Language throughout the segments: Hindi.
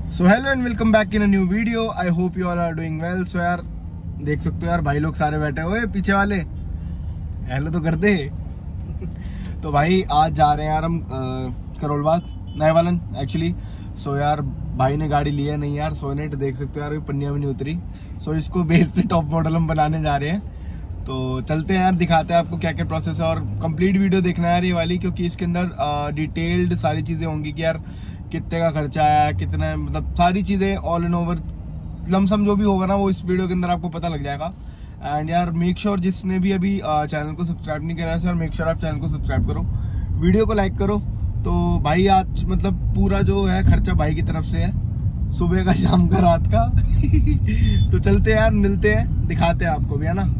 So hello and welcome back in a new video. I hope you all are doing well. So यार देख सकते हो यार भाई लोग सारे बैठे हुए पीछे वाले, हेलो तो कर दे। तो भाई आज जा रहे हैं यार हम करोल बाग नयावालन एक्चुअली। सो यार भाई ने गाड़ी लिया नहीं यार, सोनेट देख सकते हो यार पन्निया भी नहीं उतरी। सो इसको बेस से टॉप मॉडल हम बनाने जा रहे हैं। तो चलते हैं यार, दिखाते हैं आपको क्या क्या प्रोसेस है और कंप्लीट वीडियो देखना है यार ये वाली, क्योंकि इसके अंदर डिटेल्ड सारी चीजें होंगी कि यार कितने का खर्चा आया, कितना मतलब सारी चीजें ऑल इन ओवर लमसम जो भी होगा ना वो इस वीडियो के अंदर आपको पता लग जाएगा। एंड यार मेक श्योर जिसने भी अभी चैनल को सब्सक्राइब नहीं करा है, मेक श्योर आप चैनल को सब्सक्राइब करो, वीडियो को लाइक करो। तो भाई आज मतलब पूरा जो है खर्चा भाई की तरफ से है, सुबह का, शाम का, रात का। तो चलते हैं यार, मिलते हैं, दिखाते हैं आपको भी, है ना।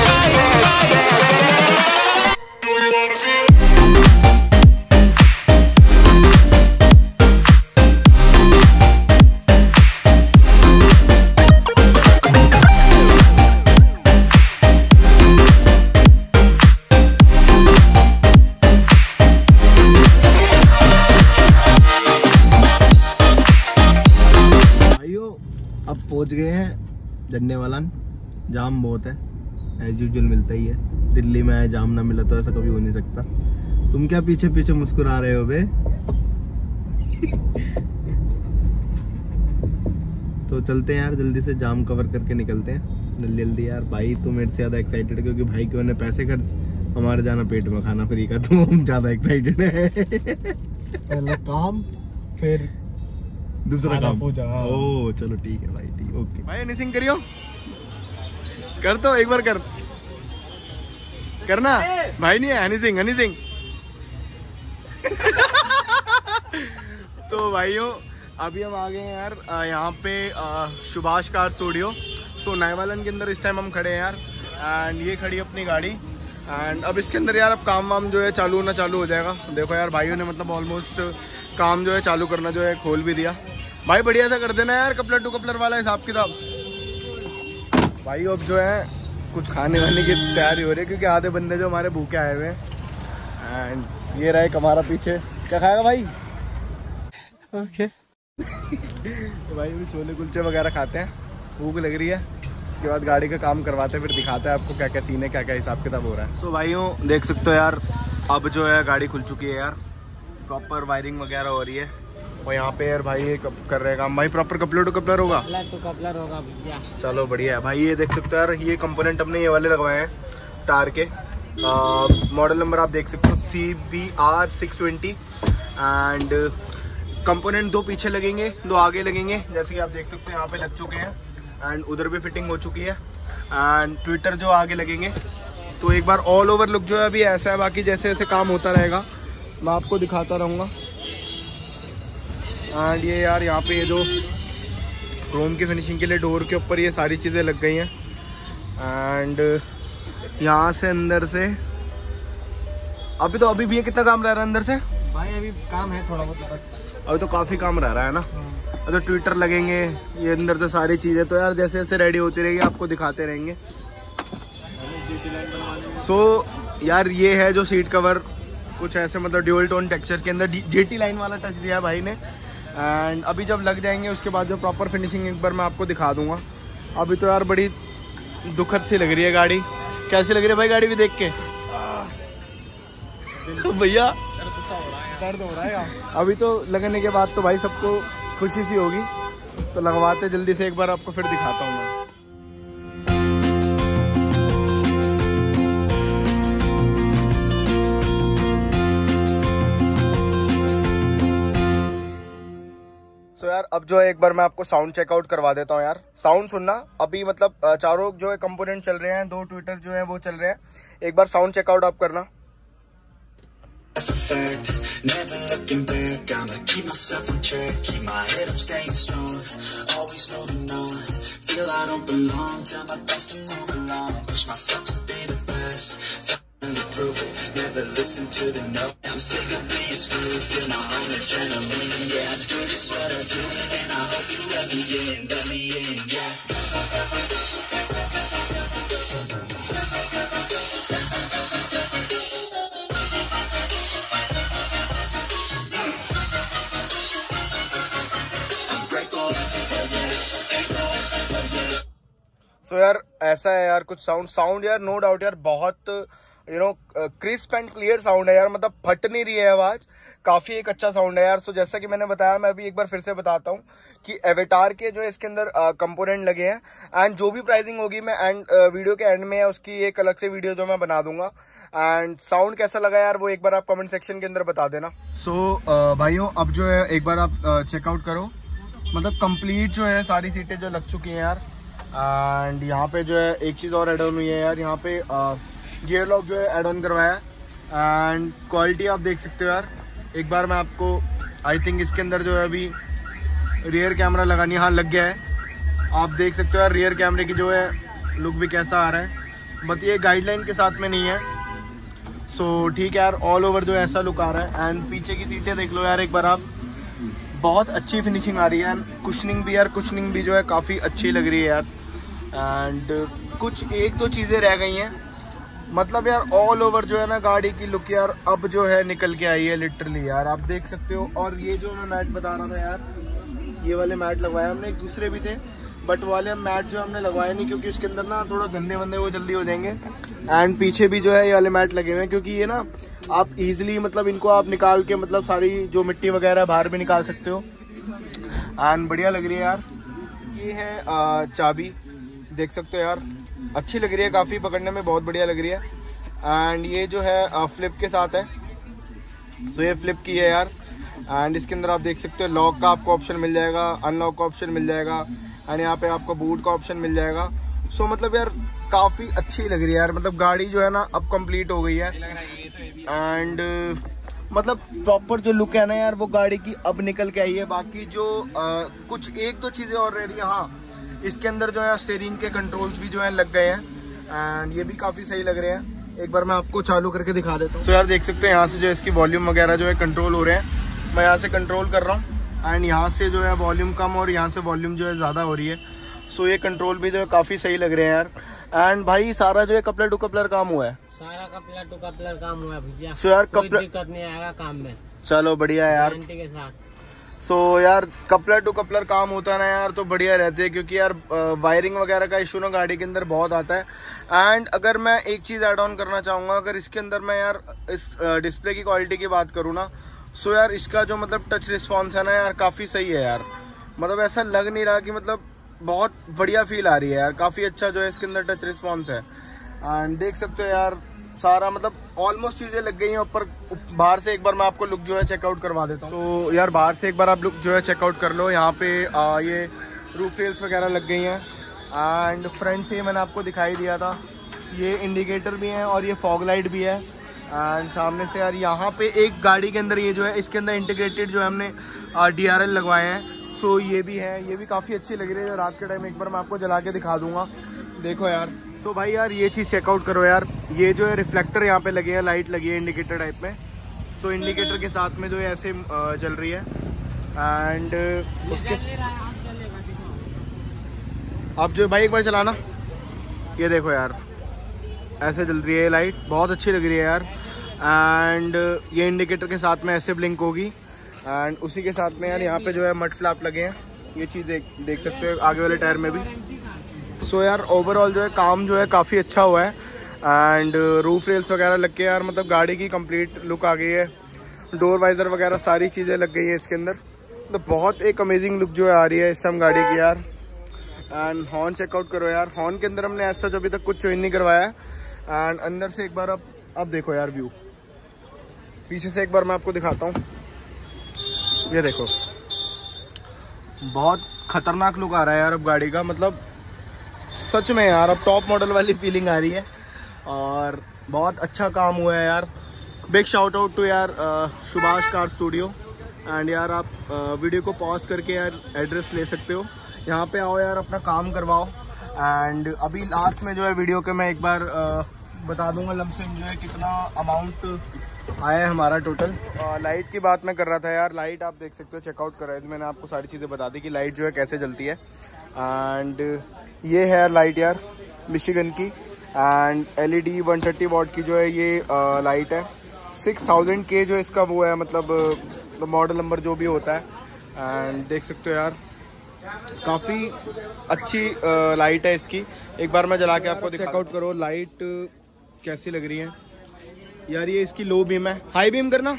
अब पहुंच गए हैं नयावालन। जाम बहुत है, एज यूजुअल मिलता ही है। दिल्ली में जाम ना मिला तो ऐसा कभी हो नहीं सकता। तुम क्या पीछे पीछे मुस्कुरा रहे हो बे? तो चलते हैं यार, जल्दी से जाम कवर करके निकलते हैं जल्दी जल्दी। यार भाई तो मेरे से ज्यादा एक्साइटेड है, क्योंकि भाई क्यों ने पैसे खर्च, हमारे जाना पेट में खाना फ्री का, तो हम ज्यादा एक्साइटेड है। पहले काम फिर दूसरा काम पूछा। ओ चलो ठीक है भाई, ठीक, ओके भाई। एनीथिंग करियो, कर तो एक बार कर, करना भाई। नहीं है एनीथिंग एनीथिंग। तो भाइयों अभी हम आ गए हैं यार यहाँ पे सुभाष कार स्टूडियो। सो नयावालन के अंदर इस टाइम हम खड़े हैं यार। एंड ये खड़ी अपनी गाड़ी। एंड अब इसके अंदर यार अब काम वाम जो है चालू होना चालू हो जाएगा। देखो यार भाइयों ने मतलब ऑलमोस्ट काम जो है चालू करना जो है खोल भी दिया। भाई बढ़िया सा कर देना यार, कपलर टू कपलर वाला हिसाब किताब। भाई अब जो है कुछ खाने वाने की तैयारी हो रही है, क्योंकि आधे बंदे जो हमारे भूखे आए हुए हैं। एंड ये रहा हमारा पीछे। क्या खाएगा भाई? ओके। तो भाई अभी छोले कुलचे वगैरह खाते हैं, भूख लग रही है। उसके बाद गाड़ी का काम करवाते हैं, फिर दिखाते हैं आपको क्या क्या सीन है, क्या क्या हिसाब किताब हो रहा है। सो भाइयों देख सकते हो यार अब जो है गाड़ी खुल चुकी है यार, प्रॉपर वायरिंग वगैरह हो रही है। और यहाँ पे यार भाई ये कर रहे काम। भाई प्रॉपर कपलर टू कपलर होगा, कपलर होगा भैया। चलो बढ़िया है भाई। ये देख सकते हो यार ये कंपोनेंट हमने ये वाले लगवाए हैं टार के। मॉडल नंबर आप देख सकते हो CBR 620। एंड कंपोनेंट दो पीछे लगेंगे, दो आगे लगेंगे, जैसे कि आप देख सकते हो यहाँ पे लग चुके हैं। एंड उधर भी फिटिंग हो चुकी है। एंड ट्विटर जो आगे लगेंगे। तो एक बार ऑल ओवर लुक जो है अभी ऐसा है, बाकी जैसे जैसे काम होता रहेगा मैं आपको दिखाता रहूँगा। एंड ये यार यहाँ पे ये जो क्रोम की फिनिशिंग के लिए डोर के ऊपर ये सारी चीज़ें लग गई हैं। एंड यहाँ से अंदर से अभी भी ये कितना काम रह रहा है अंदर से? भाई अभी काम है थोड़ा बहुत, अभी तो काफ़ी काम रह रहा है ना। तो ट्विटर लगेंगे, ये अंदर से सारी चीज़ें। तो यार जैसे जैसे रेडी होती रहेगी आपको दिखाते रहेंगे। सो यार ये है जो सीट कवर, कुछ ऐसे मतलब ड्यूल टोन टेक्सचर के अंदर GT लाइन वाला टच दिया है भाई ने। एंड अभी जब लग जाएंगे उसके बाद जो प्रॉपर फिनिशिंग एक बार मैं आपको दिखा दूंगा। अभी तो यार बड़ी दुखद सी लग रही है गाड़ी। कैसी लग रही है भाई गाड़ी भी देख के? भैया दर्द हो रहा है। अभी तो लगने के बाद तो भाई सबको खुशी सी होगी। तो लगवाते जल्दी से एक बार, आपको फिर दिखाता हूँ मैं। तो यार अब जो है एक बार मैं आपको साउंड चेकआउट करवा देता हूँ यार। साउंड सुनना अभी, मतलब चारों जो है कंपोनेंट चल रहे हैं, दो ट्विटर जो है वो चल रहे हैं। एक बार साउंड चेकआउट आप करना। That's a fact, never looking back, I'ma keep myself on track, keep my head up staying strong, always moving on, feel I don't belong, try my best to move along, push myself to be the best, finally prove it, never listen to the no, I'm sick of being screwed, feel my own adrenaline, yeah, I do just what I do, and I hope you let me in, yeah. तो यार ऐसा है यार कुछ साउंड यार नो डाउट यार बहुत क्रिस्प एंड क्लियर साउंड है यार, मतलब फट नहीं रही है आवाज, काफी एक अच्छा साउंड है यार। सो जैसा कि मैंने बताया, मैं अभी एक बार फिर से बताता हूँ कि एवेटार के जो इसके अंदर कंपोनेंट लगे हैं, एंड जो भी प्राइसिंग होगी मैं वीडियो के एंड में है उसकी एक अलग से वीडियो जो मैं बना दूंगा। एंड साउंड कैसा लगा यार वो एक बार आप कमेंट सेक्शन के अंदर बता देना। सो भाइयों अब जो है एक बार आप चेकआउट करो, मतलब कंप्लीट जो है सारी सीटें जो लग चुकी हैं यार। एंड यहाँ पे जो है एक चीज़ और एड ऑन हुई है यार, यहाँ पे गियर लॉक जो है ऐड ऑन करवाया है। एंड क्वालिटी आप देख सकते हो यार, एक बार मैं आपको आई थिंक इसके अंदर जो है अभी रियर कैमरा लगानी, हाँ लग गया है, आप देख सकते हो यार रियर कैमरे की जो है लुक भी कैसा आ रहा है, बट ये गाइडलाइन के साथ में नहीं है। सो ठीक है यार, ऑल ओवर जो ऐसा लुक आ रहा है। एंड पीछे की सीटें देख लो यार एक बार आप, बहुत अच्छी फिनिशिंग आ रही है। कुशनिंग भी यार, कुशनिंग भी जो है काफ़ी अच्छी लग रही है यार। एंड कुछ एक दो चीज़ें रह गई हैं, मतलब यार ऑल ओवर जो है ना गाड़ी की लुक यार अब जो है निकल के आई है लिटरली यार, आप देख सकते हो। और ये जो मैं मैट बता रहा था यार, ये वाले मैट लगवाए हमने, एक दूसरे भी थे बट वाले मैट जो हमने लगवाए नहीं क्योंकि उसके अंदर ना थोड़ा गंदे वंदे वो जल्दी हो जाएंगे। एंड पीछे भी जो है ये वाले मैट लगे हुए हैं क्योंकि ये ना आप इजीली मतलब इनको आप निकाल के मतलब सारी जो मिट्टी वगैरह बाहर भी निकाल सकते हो। एंड बढ़िया लग रही है यार। ये है चाबी, देख सकते हो यार अच्छी लग रही है, काफ़ी पकड़ने में बहुत बढ़िया लग रही है। एंड ये जो है फ्लिप के साथ है, सो ये फ्लिप की है यार। एंड इसके अंदर आप देख सकते हो लॉक का आपको ऑप्शन मिल जाएगा, अनलॉक का ऑप्शन मिल जाएगा, एंड यहाँ पे आपको बूट का ऑप्शन मिल जाएगा। सो मतलब यार काफ़ी अच्छी लग रही है यार, मतलब गाड़ी जो है ना अब कंप्लीट हो गई है। एंड मतलब प्रॉपर जो लुक है ना यार वो गाड़ी की अब निकल के आई है। बाकी जो कुछ एक दो चीज़ें और रह रही है, हाँ इसके अंदर जो है स्टीयरिंग के कंट्रोल्स भी जो है लग गए हैं एंड ये भी काफ़ी सही लग रहे हैं। एक बार मैं आपको चालू करके दिखा देता हूँ। तो यार देख सकते हैं यहाँ से जो इसकी वॉल्यूम वगैरह जो है कंट्रोल हो रहे हैं, मैं यहाँ से कंट्रोल कर रहा हूँ एंड यहाँ से जो है वॉल्यूम कम और यहाँ से वॉल्यूम जो है ज़्यादा हो रही है। सो ये कंट्रोल भी जो है काफ़ी सही लग रहे हैं यार। एंड भाई सारा जो है कपलर टू कपलर काम हुआ है, सारा कपलर टू कपलर काम हुआ है भैया। सो यार कोई दिक्कत नहीं आएगा काम में, चलो बढ़िया है यार गारंटी के साथ। सो यार कपलर टू कपलर काम होता है ना यार तो बढ़िया रहते हैं, क्योंकि यार वायरिंग वगैरह का इशू ना गाड़ी के अंदर बहुत आता है। एंड अगर मैं एक चीज़ ऐड ऑन करना चाहूँगा, अगर इसके अंदर मैं यार इस डिस्प्ले की क्वालिटी की बात करूँ ना, सो यार इसका जो मतलब टच रिस्पॉन्स है ना यार काफ़ी सही है यार, मतलब ऐसा लग नहीं रहा कि मतलब बहुत बढ़िया फील आ रही है यार, काफ़ी अच्छा जो है इसके अंदर टच रिस्पॉन्स है। एंड देख सकते हो यार सारा मतलब ऑलमोस्ट चीज़ें लग गई हैं ऊपर। बाहर से एक बार मैं आपको लुक जो है चेकआउट करवा देता हूँ। तो यार बाहर से एक बार आप लुक जो है चेकआउट कर लो। यहाँ पे ये रूफ रेल्स वगैरह लग गई हैं एंड फ्रंट से मैंने आपको दिखाई दिया था, ये इंडिकेटर भी है और ये फॉग लाइट भी है। एंड सामने से यार यहाँ पे एक गाड़ी के अंदर ये जो है इसके अंदर इंटीग्रेटेड जो है हमने DRL लगवाए हैं। सो ये भी है, ये भी काफ़ी अच्छी लग रही है। रात के टाइम एक बार मैं आपको जला के दिखा दूंगा, देखो यार। तो भाई यार ये चीज़ चेकआउट करो यार, ये जो है रिफ्लेक्टर यहाँ पे लगे हैं, लाइट लगी है इंडिकेटर टाइप में। सो इंडिकेटर के साथ में जो है ऐसे जल रही है। एंड उसके आप जो भाई एक बार चलाना, ये देखो यार ऐसे जल रही है लाइट, बहुत अच्छी लग रही है यार। एंड ये इंडिकेटर के साथ में ऐसे ब्लिंक होगी एंड उसी के साथ में यार यहाँ पे जो है मड फ्लैप लगे हैं, ये चीज़ देख सकते हो आगे वाले टायर में भी। सो यार ओवरऑल जो है काम जो है काफ़ी अच्छा हुआ है। एंड रूफ रेल्स वगैरह लग के यार मतलब गाड़ी की कंप्लीट लुक आ गई है, डोर वाइजर वगैरह सारी चीज़ें लग गई है इसके अंदर, तो बहुत एक अमेजिंग लुक जो है आ रही है इस टाइम गाड़ी की यार। एंड हॉर्न चेकआउट करो यार, हॉर्न के अंदर हमने ऐसा अभी तक कुछ चेंज नहीं करवाया है। एंड अंदर से एक बार अब देखो यार व्यू, पीछे से एक बार मैं आपको दिखाता हूँ, ये देखो बहुत खतरनाक लुक आ रहा है यार अब गाड़ी का, मतलब सच में यार अब टॉप मॉडल वाली फीलिंग आ रही है और बहुत अच्छा काम हुआ है यार। बिग शाउट आउट टू यार सुभाष कार स्टूडियो। एंड यार आप वीडियो को पॉज करके यार एड्रेस ले सकते हो, यहाँ पे आओ यार अपना काम करवाओ। एंड अभी लास्ट में जो है वीडियो के मैं एक बार बता दूंगा लमसम जो है कितना अमाउंट आया है हमारा टोटल। लाइट की बात मैं कर रहा था यार, लाइट आप देख सकते हो चेकआउट कर रहे थे, मैंने आपको सारी चीज़ें बता दी कि लाइट जो है कैसे जलती है। एंड ये है लाइट यार मिशिगन की, एंड LED 130 वॉट की जो है ये लाइट है। 6000 के जो इसका वो है मतलब मॉडल नंबर जो भी होता है। एंड देख सकते हो यार काफ़ी अच्छी लाइट है इसकी। एक बार मैं जला के आपको चेकआउट करो लाइट कैसी लग रही है यार। ये इसकी लो बीम है, हाई बीम करना।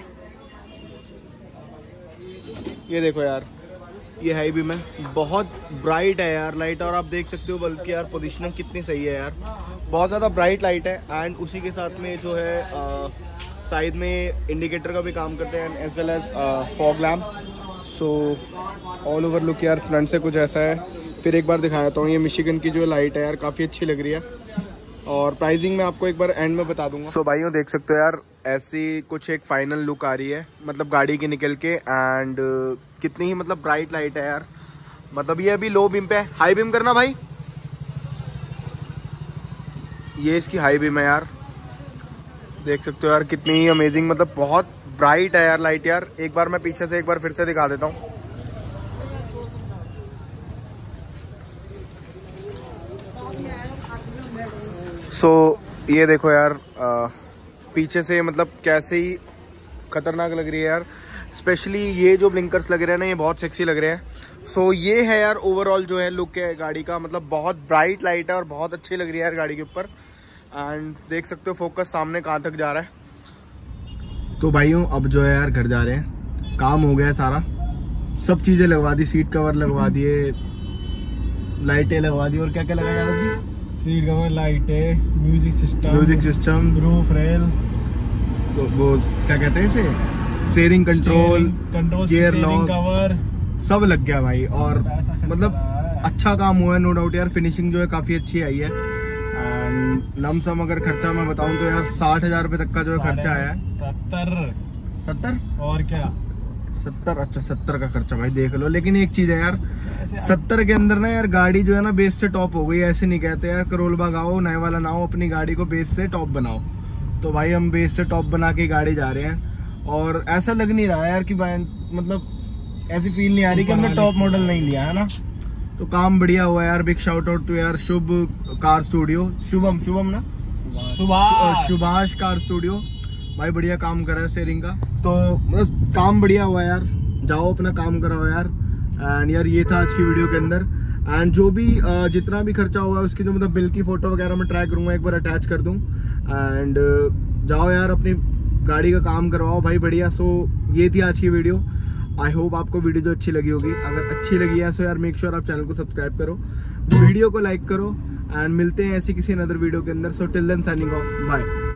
ये देखो यार, ये हाई बीम है, बहुत ब्राइट है यार लाइट। और आप देख सकते हो बल्कि यार पोजीशनिंग कितनी सही है यार, बहुत ज़्यादा ब्राइट लाइट है। एंड उसी के साथ में जो है साइड में इंडिकेटर का भी काम करते हैं as well as fog lamp. So all over look यार फ्रंट से कुछ ऐसा है। फिर एक बार दिखाता हूँ, ये मिशिगन की जो लाइट है यार काफ़ी अच्छी लग रही है। और प्राइसिंग मैं आपको एक बार एंड में बता दूंगा। सो भाइयों देख सकते हो यार, ऐसी कुछ एक फाइनल लुक आ रही है मतलब गाड़ी की निकल के। एंड कितनी ही मतलब ब्राइट लाइट है यार। मतलब ये अभी लो बीम पे है, हाई बीम करना भाई। ये इसकी हाई बीम है यार, देख सकते हो यार कितनी ही अमेजिंग, मतलब बहुत ब्राइट है यार लाइट यार। एक बार मैं पीछे से एक बार फिर से दिखा देता हूँ। सो ये देखो यार पीछे से मतलब कैसे ही खतरनाक लग रही है यार। स्पेशली ये जो ब्लिंकर्स लग रहे हैं ना, ये बहुत सेक्सी लग रहे हैं। सो ये है यार ओवरऑल जो है लुक है गाड़ी का, मतलब बहुत ब्राइट लाइट है और बहुत अच्छी लग रही है यार गाड़ी के ऊपर। एंड देख सकते हो फोकस सामने कहाँ तक जा रहा है। तो भाइयों अब जो है यार घर जा रहे हैं, काम हो गया है सारा, सब चीज़ें लगवा दी, सीट कवर लगवा दिए, लाइटें लगवा दी। और क्या क्या लगाया यार जी? सीट कवर, लाइटें, म्यूजिक सिस्टम, रूफ रेल, वो क्या कहते हैं इसे, steering control, gear lock, cover सब लग गया भाई। और मतलब अच्छा काम हुआ है नो डाउट यार। फिनिशिंग जो है काफ़ी अच्छी आई है। एंड लमसम अगर खर्चा मैं बताऊं तो यार 60,000 रुपये तक का जो है खर्चा आया है। 70 और क्या 70, अच्छा 70 का खर्चा भाई देख लो। लेकिन एक चीज़ है यार, 70 के अंदर ना यार गाड़ी जो है ना बेस से टॉप हो गई। ऐसे नहीं कहते यार करोल बाग आओ नए वाला ना हो, अपनी गाड़ी को बेस से टॉप बनाओ। तो भाई हम बेस से टॉप बना के गाड़ी जा रहे हैं। और ऐसा लग नहीं रहा है यार कि भाई मतलब ऐसी फील नहीं आ रही कि हमने टॉप मॉडल नहीं लिया है ना। तो काम बढ़िया हुआ यार। बिग शाउट आउट टू यार शुभ कार स्टूडियो, शुभम ना, सुभाष कार स्टूडियो भाई, बढ़िया काम कर रहा है स्टीयरिंग का। तो मतलब काम बढ़िया हुआ यार, जाओ अपना काम कराओ यार। एंड यार ये था आज की वीडियो के अंदर। एंड जो भी जितना भी खर्चा हुआ है उसकी जो मतलब बिल की फोटो वगैरह मैं ट्रैक करूँगा, एक बार अटैच कर दूँ। एंड जाओ यार अपनी गाड़ी का काम करवाओ भाई बढ़िया। सो ये थी आज की वीडियो। आई होप आपको वीडियो जो अच्छी लगी होगी। अगर अच्छी लगी है सो यार मेक श्योर आप चैनल को सब्सक्राइब करो, वीडियो को लाइक करो। एंड मिलते हैं ऐसी किसी अदर वीडियो के अंदर। So till then signing off, bye.